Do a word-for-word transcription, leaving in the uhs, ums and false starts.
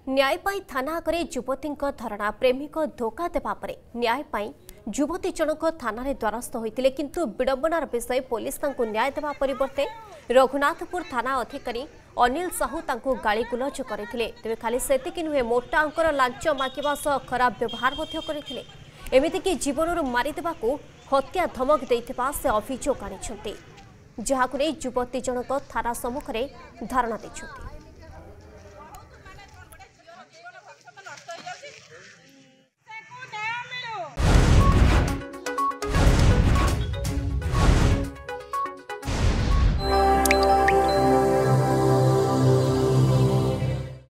न्याय पाई थाना आगे युवती धरणा प्रेमिक धोखा देवा परे न्याय पाई युवती जनक थाना रे द्वारस्थ होइतिले किंतु विडंबनार विषय पुलिस तांको न्याय देवा परिवर्ते रघुनाथपुर थाना अधिकारी अनिल साहू तांको गाली गुलज करथिले। तेबे खाली सेतिकि नुहे मोटा अंकर लांच मागिबा सह खराब व्यवहार मध्य करथिले। एमिति कि जीवनरु मारि देबाकू हत्या धमक देइथिबा से अभियोग आनिछन्ति, जहाकु नै युवती जनक थाना सम्मुखरे धारणा दैछन्ति।